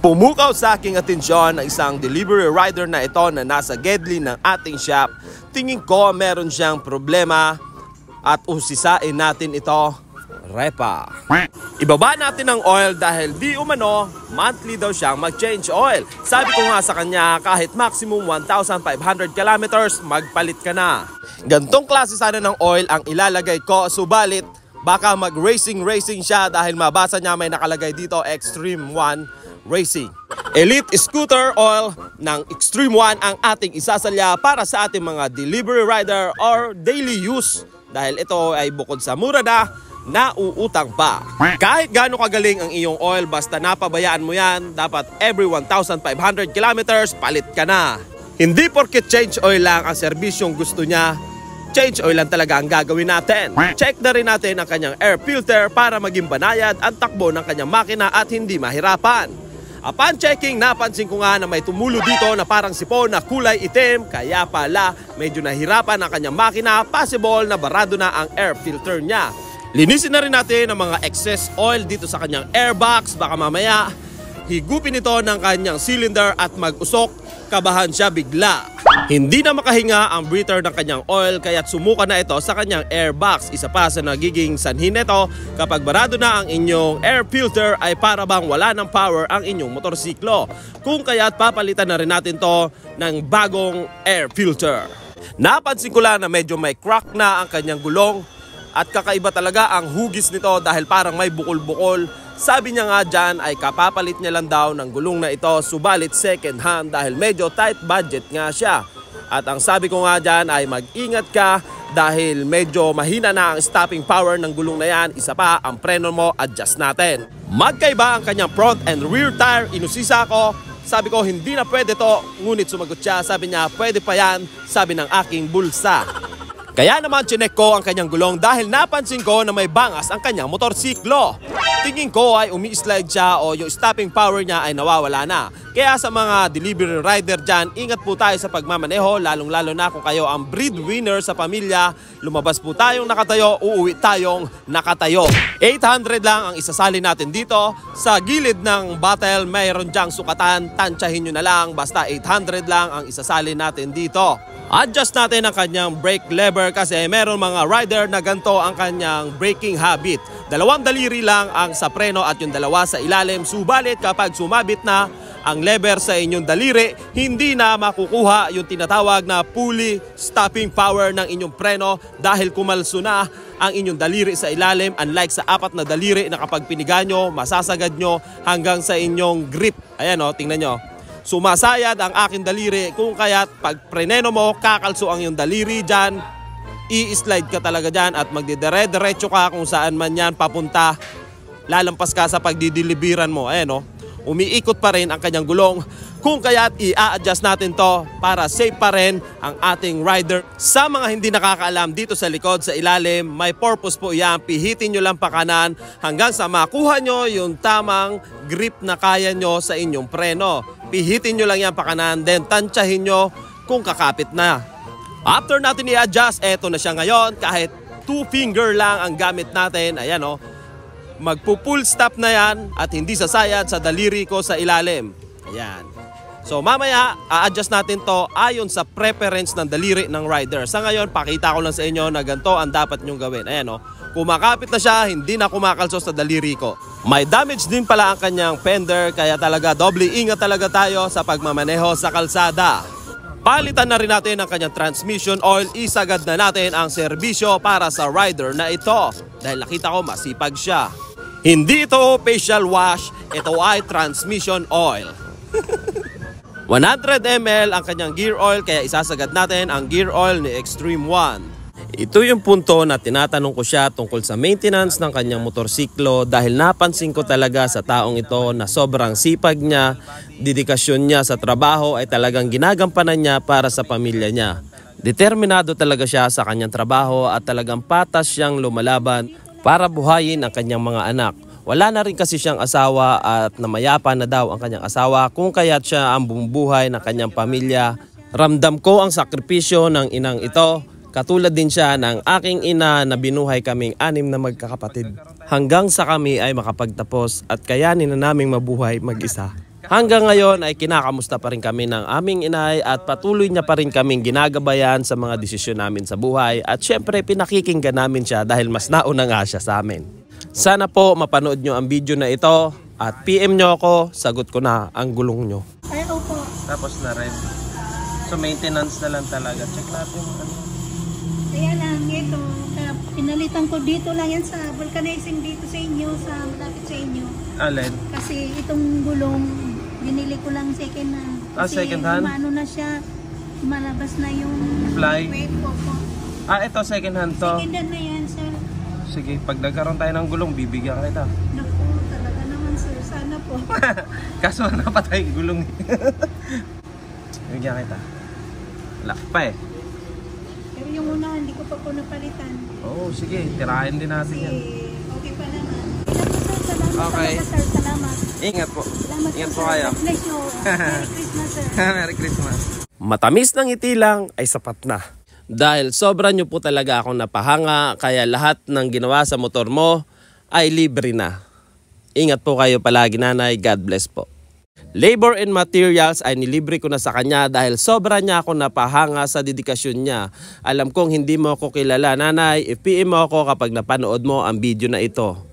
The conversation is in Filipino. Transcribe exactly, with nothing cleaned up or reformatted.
Pumukaw sa aking atensyon ang isang delivery rider na ito na nasa Gedli ng ating shop. Tingin ko meron siyang problema at usisain natin ito. Repa. Ibaba natin ang oil dahil di umano monthly daw siyang mag-change oil. Sabi ko nga sa kanya kahit maximum one thousand five hundred kilometers magpalit ka na. Gantong klase sana ng oil ang ilalagay ko, subalit baka mag-racing-racing siya dahil mabasa niya may nakalagay dito Extreme One Racing. Elite Scooter Oil ng Extreme One ang ating isasalya para sa ating mga delivery rider or daily use. Dahil ito ay bukod sa mura na, nauutang pa. Kahit gaano kagaling ang iyong oil, basta napabayaan mo yan, dapat every one thousand five hundred kilometers, palit ka na. Hindi porket change oil lang ang serbisyong gusto niya, change oil lang talaga ang gagawin natin. Check na rin natin ang kanyang air filter para maging banayad ang takbo ng kanyang makina at hindi mahirapan. Upon checking, napansin ko nga na may tumulo dito na parang sipon na kulay itim, kaya pala medyo nahirapan ang kanyang makina, possible na barado na ang air filter niya. Linisin na rin natin ang mga excess oil dito sa kanyang airbox, baka mamaya higupin ito ng kanyang cylinder at mag-usok, kabahan siya bigla. Hindi na makahinga ang breather ng kanyang oil kaya't sumuka na ito sa kanyang airbox. Isa pa sa nagiging sanhin nito, kapag barado na ang inyong air filter ay para bang wala ng power ang inyong motorsiklo. Kung kaya't papalitan na rin natin to ng bagong air filter. Napansin ko lang na medyo may crack na ang kanyang gulong at kakaiba talaga ang hugis nito dahil parang may bukol-bukol. Sabi niya nga dyan ay kapapalit niya lang daw ng gulong na ito, subalit second hand dahil medyo tight budget nga siya. At ang sabi ko nga dyan ay mag-ingat ka dahil medyo mahina na ang stopping power ng gulong na yan. Isa pa, ang preno mo, adjust natin. Magkaiba ang kanyang front and rear tire, inusisa ko. Sabi ko hindi na pwede to, ngunit sumagot siya. Sabi niya pwede pa yan, sabi ng aking bulsa. Kaya naman chinek ko ang kanyang gulong dahil napansin ko na may bangas ang kanyang motorsiklo. Tingin ko ay umi-slide siya o yung stopping power niya ay nawawala na. Kaya sa mga delivery rider dyan, ingat po tayo sa pagmamaneho, lalong-lalo na kung kayo ang breadwinner sa pamilya. Lumabas po tayong nakatayo, uuwi tayong nakatayo. eight hundred lang ang isasali natin dito. Sa gilid ng bottle, mayroon dyang sukatan, tansyahin nyo na lang, basta eight hundred lang ang isasali natin dito. Adjust natin ang kanyang brake lever kasi meron mga rider na ganito ang kanyang braking habit. Dalawang daliri lang ang sa preno at yung dalawa sa ilalim. Subalit kapag sumabit na ang lever sa inyong daliri, hindi na makukuha yung tinatawag na fully stopping power ng inyong preno dahil kumalso na ang inyong daliri sa ilalim. Unlike sa apat na daliri na kapag piniga nyo, masasagad nyo hanggang sa inyong grip. Ayan o, tingnan nyo. Sumasayad ang aking daliri, kung kaya't pag preneno mo, kakalso ang iyong daliri dyan, i-slide ka talaga dyan at magdidire-diretso ka kung saan man yan papunta. Lalampas ka sa pagdidilibiran mo. Ayan o, umiikot pa rin ang kanyang gulong. Kung kaya't i-a-adjust natin to para safe pa rin ang ating rider. Sa mga hindi nakakaalam, dito sa likod, sa ilalim, may purpose po yan. Pihitin nyo lang pa kanan hanggang sa makuha nyo yung tamang grip na kaya nyo sa inyong preno. Pihitin nyo lang yan pa kanan, then tansyahin nyo kung kakapit na. After natin i-adjust, eto na siya ngayon. Kahit two finger lang ang gamit natin, ayan o, magpo-full stop na yan at hindi sasayad sa daliri ko sa ilalim. Ayan. So mamaya, a-adjust natin to ayon sa preference ng daliri ng rider. Sa ngayon, pakita ko lang sa inyo na ganito ang dapat nyong gawin. Ayan o, kumakapit na siya, hindi na kumakalso sa daliri ko. May damage din pala ang kanyang fender, kaya talaga doble ingat talaga tayo sa pagmamaneho sa kalsada. Palitan na rin natin ang kanyang transmission oil, isagad na natin ang serbisyo para sa rider na ito. Dahil nakita ko masipag siya. Hindi ito facial wash, ito ay transmission oil. one hundred milliliters ang kanyang gear oil, kaya isasagad natin ang gear oil ni Extreme One. Ito yung punto na tinatanong ko siya tungkol sa maintenance ng kanyang motorsiklo dahil napansin ko talaga sa taong ito na sobrang sipag niya, dedikasyon niya sa trabaho ay talagang ginagampanan niya para sa pamilya niya. Determinado talaga siya sa kanyang trabaho at talagang patas siyang lumalaban para buhayin ang kanyang mga anak. Wala na rin kasi siyang asawa at namayapa na daw ang kanyang asawa, kung kaya't siya ang bumubuhay ng kanyang pamilya. Ramdam ko ang sakripisyo ng inang ito. Katulad din siya ng aking ina na binuhay kaming anim na magkakapatid. Hanggang sa kami ay makapagtapos at kayanin na naming mabuhay mag-isa. Hanggang ngayon ay kinakamusta pa rin kami ng aming inay at patuloy niya pa rin kaming ginagabayan sa mga desisyon namin sa buhay at syempre pinakikinggan namin siya dahil mas nauna nga siya sa amin. Sana po mapanood nyo ang video na ito at P M nyo ako, sagot ko na ang gulong nyo. Ay, opo. Tapos na rin. So maintenance na lang talaga. Check natin ano. Kaya lang, ito. Kaya pinalitan ko dito lang yan sa vulcanizing dito sa inyo, sa malapit sa inyo. Alin? Kasi itong gulong, binili ko lang second hand. Ah, Kasi second hand? umano na siya, malabas na yung Fly? weight po po. Ah, ito second hand to. Second hand na yan, sir. Sige, pag nagkaroon tayo ng gulong, bibigyan ka kita. Naku, talaga naman, sir. Sana po. Kaso napatay yung gulong. Bibigyan kita. Wala pa eh. Pero yung una, hindi ko pa po napalitan. Oo, oh, sige. Tirahin din natin Kasi yan. okay pa naman. Ilan po, sir? Salamat. Okay. Talaga, sir. Salamat. Ingat po. Salamat Ingat po, po sir. kayo. God bless you. Merry Christmas, sir. Merry Christmas. Matamis ng ngiti lang ay sapat na. Dahil sobra nyo po talaga akong napahanga, kaya lahat ng ginawa sa motor mo ay libre na. Ingat po kayo palagi, nanay. God bless po. Labor and materials ay nilibre ko na sa kanya dahil sobra niya ako napahanga sa dedikasyon niya. Alam kong hindi mo ako kilala, nanay. I-P M mo ako kapag napanood mo ang video na ito.